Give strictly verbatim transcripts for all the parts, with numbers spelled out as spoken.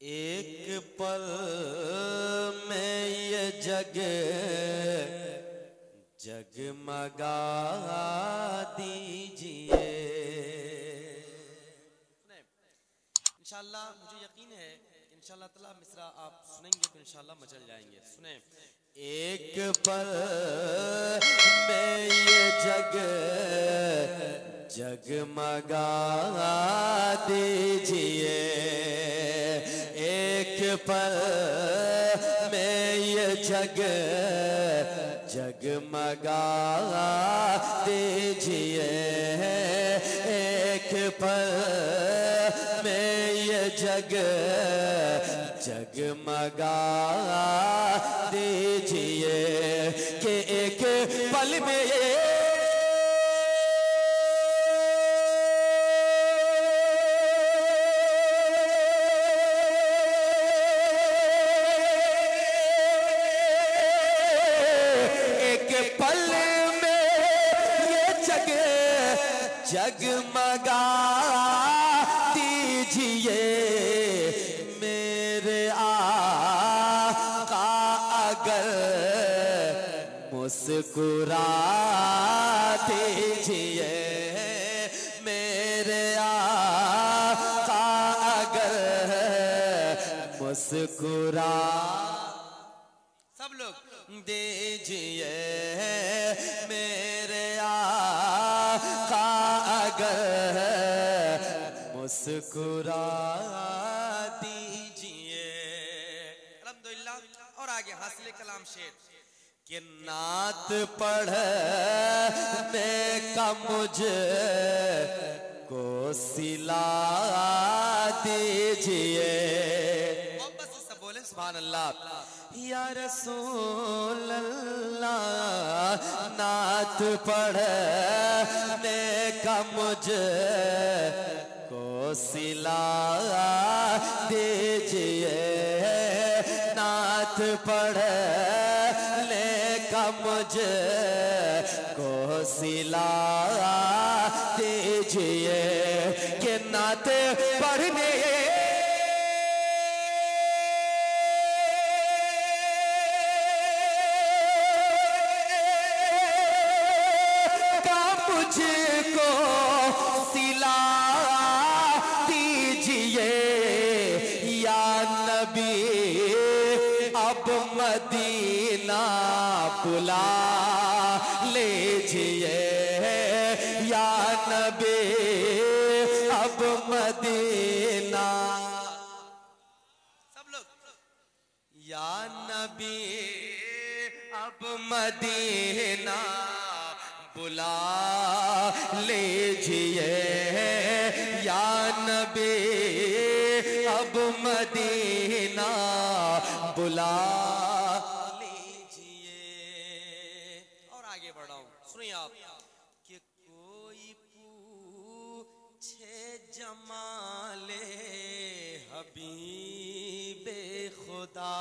एक पल में ये जग जगमगा दीजिए। इंशाअल्लाह मुझे यकीन है इंशाअल्लाह ताला मिसरा आप सुनेंगे तो इंशाअल्लाह मचल जाएंगे। सुने। एक पल में ये जग जगमगा दीजिए। एक पल में ये जग जगमगा दीजिए। एक पल में ये जग जगमगा दीजिए कि एक पल में जगमगा दीजिए। मेरे आका अगर मुस्कुरा दीजिए। मेरे आका अगर मुस्कुरा सब लोग दीजिए। मेरे आका अगर मुस्कुरा दीजिए। अल्हम्दुलिल्लाह। और आगे हासिल कलाम शेर कि नात पढ़ने का मुझे को सिला दीजिए। मोहब्बत से सब बोले सुभान अल्लाह। या रसूल अल्लाह नात पढ़ने का मुझे को सिला दीजिए। नात पढ़ने का मुझे को सिला दीजिए कि नात पढ़ने मुझको सिला दीजिए। या नबी अब मदीना बुला लीजिए। या नबी अब मदीना सब लोग या नबी अब मदीना बुला लीजिए। या नबी अब मदीना बुला लीजिए। और आगे बढ़ाऊं सुनिए आप कि कोई पूछे जमाले हबीबे खुदा।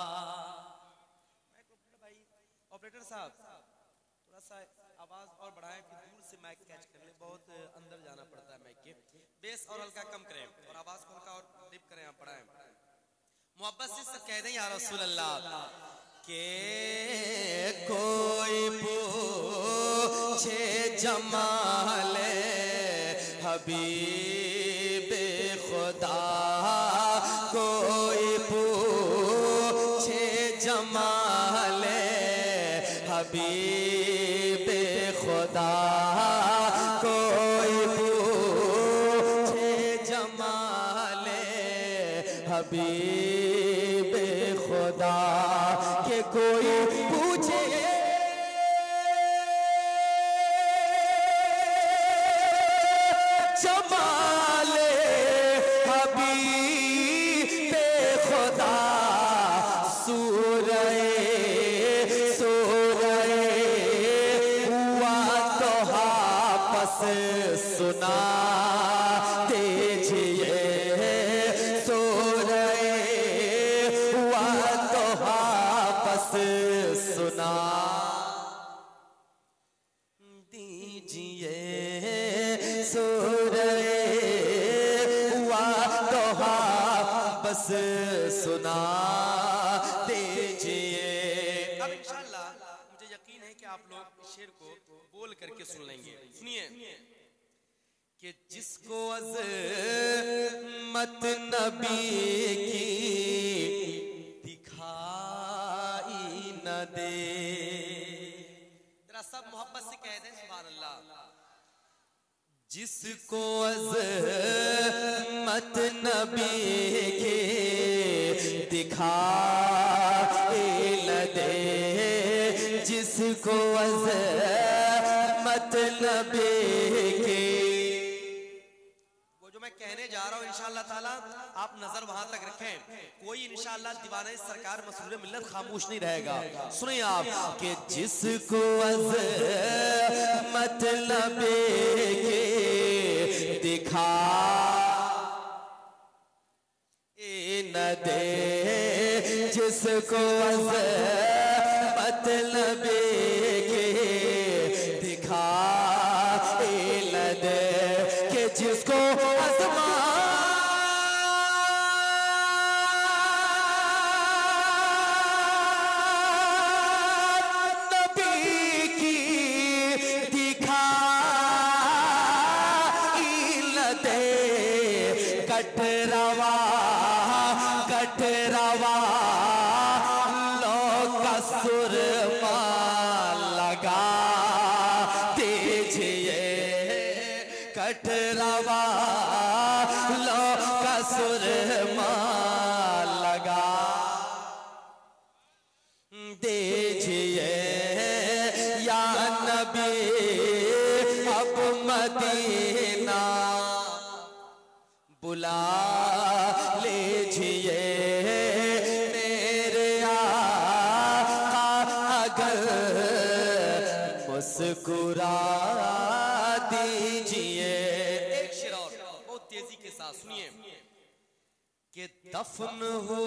भाई ऑपरेटर साहब थोड़ा सा आवाज और बढ़ाएं कि दूर से माइक कैच कर ले। बहुत अंदर जाना पड़ता है माइक के। बेस और हल्का कम करें और आवाज को हल्का और डिप करें। आप बढ़ाएं मोहब्बत से सब कह दें या रसूल अल्लाह के कोई पूछे जमाले हबीबे खुदा। कोई पूछे जमाले हबीबे खुदा। कोई पूछे जमाले हबीबे खुदा के कोई पूछे जमाले हबीबे खुदा। सूरह सुना दीजिए। सो रहे हुआ तो वापस बस सुना दीजिए। अब इंशाल्लाह मुझे यकीन है कि आप लोग इस शेर को बोल करके सुन लेंगे। सुनिए कि जिसको अज़मत नबी की दिखाई न दे, जरा सब मोहब्बत से कह दें सुभान अल्लाह। जिसको अज़मत नबी की दिखाई न दे, जिसको अज़मत नबी की, वो जो मैं कहने जा रहा हूं इंशाअल्लाह ताला आप नजर वहां तक रखें, कोई इंशाअल्लाह दीवाने सरकार मसूरे मिल्लत खामोश नहीं रहेगा। सुनिए आप कि जिसको अज़मत नबी की दिखा न दे, जिसको अज़मत नबी की दिखा न दे, कि जिसको अज़मत कटरवा कटरवा लो का सुरमा लगा दीजिए, कटरवा लो का सुरमा लगा दीजिए। या नबी अब मदीना बुला लीजिए, मेरे आका अगर मुस्कुरा दीजिए। एक शेर और बहुत तेजी के साथ सुनिए कि दफन हो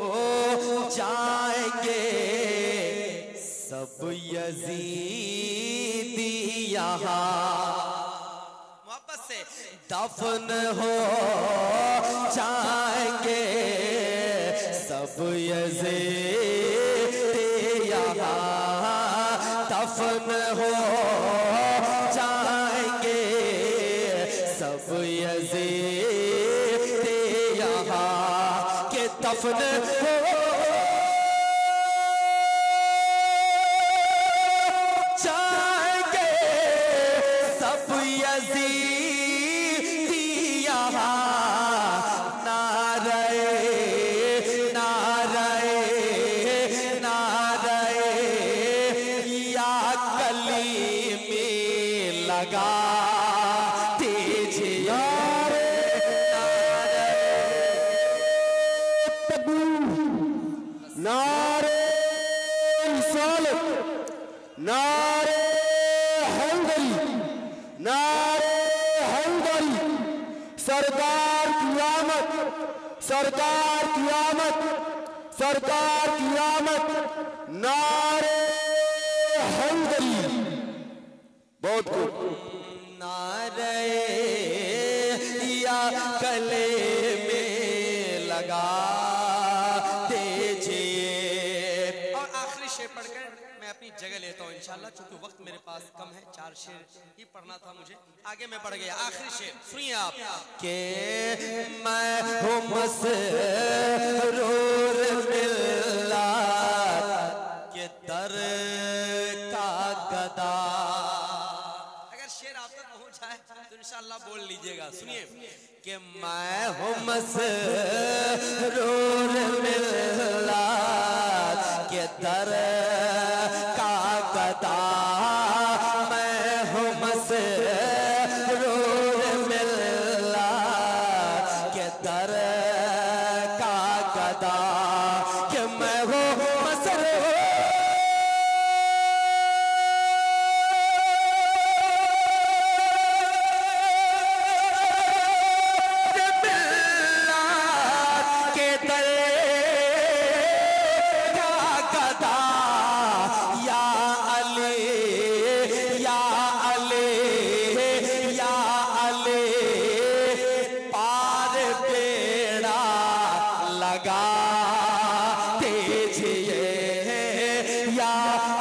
जाएंगे सब यजीदी यहाँ, दफन हो जाएंगे सब यजीदी यहाँ, दफन हो जाएंगे सब यजीदी यहाँ, के दफन हो जाएंगे सब यजीदी लगा दीजिए। नारे रिसालत, नारे हैदरी, नारे हैदरी, सरकार की आमद, सरकार की आमद, सरकार की आमद, नारे हैदरी। बहुत खूब। नारे या गले में लगा दीजिए। और आखिरी शेर पढ़कर मैं अपनी जगह लेता हूँ इंशाल्लाह, चूंकि वक्त मेरे पास कम है, चार शेर ही पढ़ना था मुझे, आगे मैं पढ़ गया। आखिरी शेर सुनिए आप के मैं हूँ मसरूर मिल्लत के दर का गदा। अगर शेर आप तक पहुंच जाए तो इंशाल्लाह बोल लीजिएगा। सुनिए कि मैं हूँ मसरूर मिल्लत के दर का गदा। मैं हूँ मसरूर मिल्लत के दर का गदा। कि मैं हूँ मसरूर लगा दीजिए या